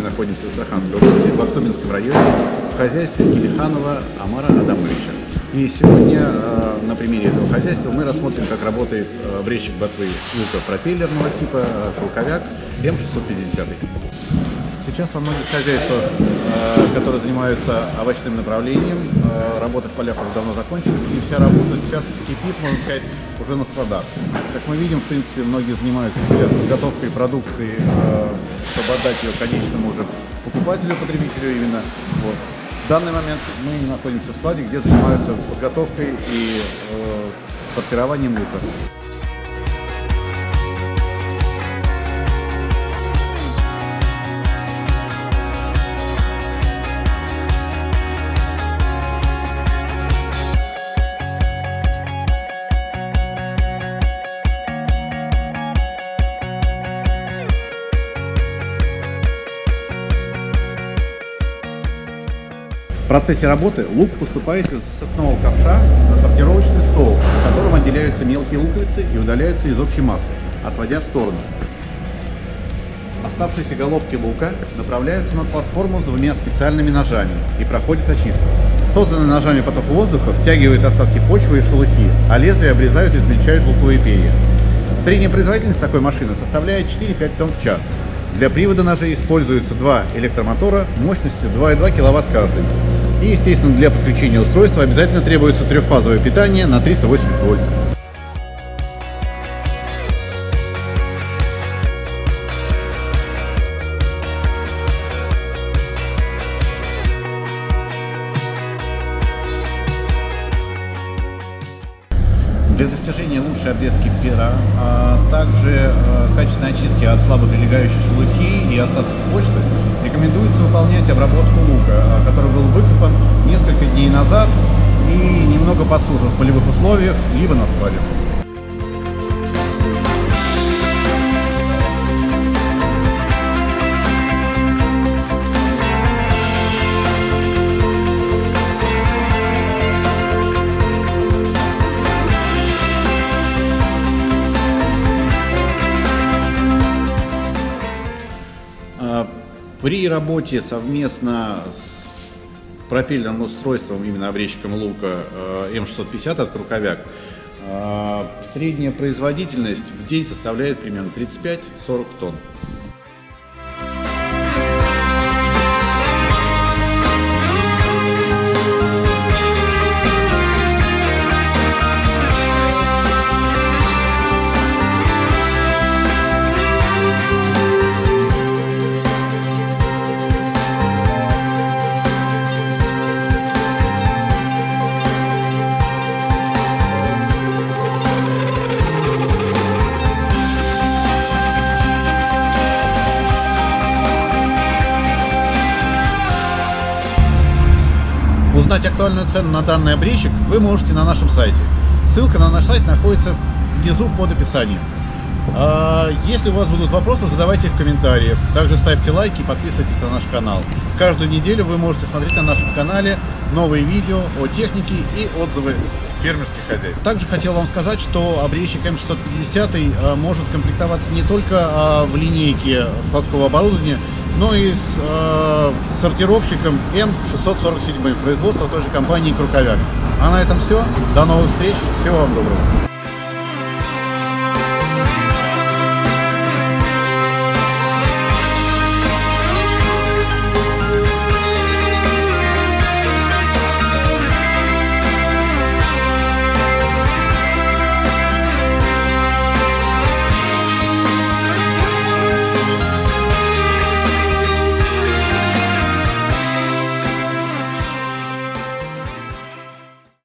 находимся в Астраханской области, в Ахтубинском районе, в хозяйстве Килиханова Амара Адамовича. И сегодня на примере этого хозяйства мы рассмотрим, как работает обрезчик ботвы лука пропеллерного типа круговяк М650. Сейчас во многих хозяйствах, которые занимаются овощным направлением, работа в полях уже давно закончилась, и вся работа сейчас кипит, можно сказать, уже на складах. Как мы видим, в принципе, многие занимаются сейчас подготовкой продукции, чтобы отдать ее конечному уже покупателю, потребителю именно. Вот. В данный момент мы находимся в складе, где занимаются подготовкой и сортированием лука. В процессе работы лук поступает из засыпного ковша на сортировочный стол, на котором отделяются мелкие луковицы и удаляются из общей массы, отводя в сторону. Оставшиеся головки лука направляются на платформу с двумя специальными ножами и проходят очистку. Созданный ножами поток воздуха втягивает остатки почвы и шелухи, а лезвия обрезают и измельчают луковые перья. Средняя производительность такой машины составляет 4-5 тонн в час. Для привода ножей используются два электромотора мощностью 2,2 кВт каждый. И, естественно, для подключения устройства обязательно требуется трехфазовое питание на 380 вольт. Для достижения лучшей обрезки пера, а также качественной очистки от слабо прилегающей шелухи и остатков почвы рекомендуется выполнять обработку лука, который был выкопан несколько дней назад и немного подсушен в полевых условиях, либо на складе. При работе совместно с пропеллерным устройством, именно обрезчиком лука М650 от Круковяк, средняя производительность в день составляет примерно 35-40 тонн. Узнать актуальную цену на данный обрезчик вы можете на нашем сайте. Ссылка на наш сайт находится внизу под описанием. Если у вас будут вопросы, задавайте их в комментариях. Также ставьте лайки и подписывайтесь на наш канал. Каждую неделю вы можете смотреть на нашем канале новые видео о технике и отзывы фермерских хозяйств. Также хотел вам сказать, что обрезчик М650 может комплектоваться не только в линейке складского оборудования, но и с сортировщиком М647 производства той же компании Круковяк. А на этом все. До новых встреч. Всего вам доброго.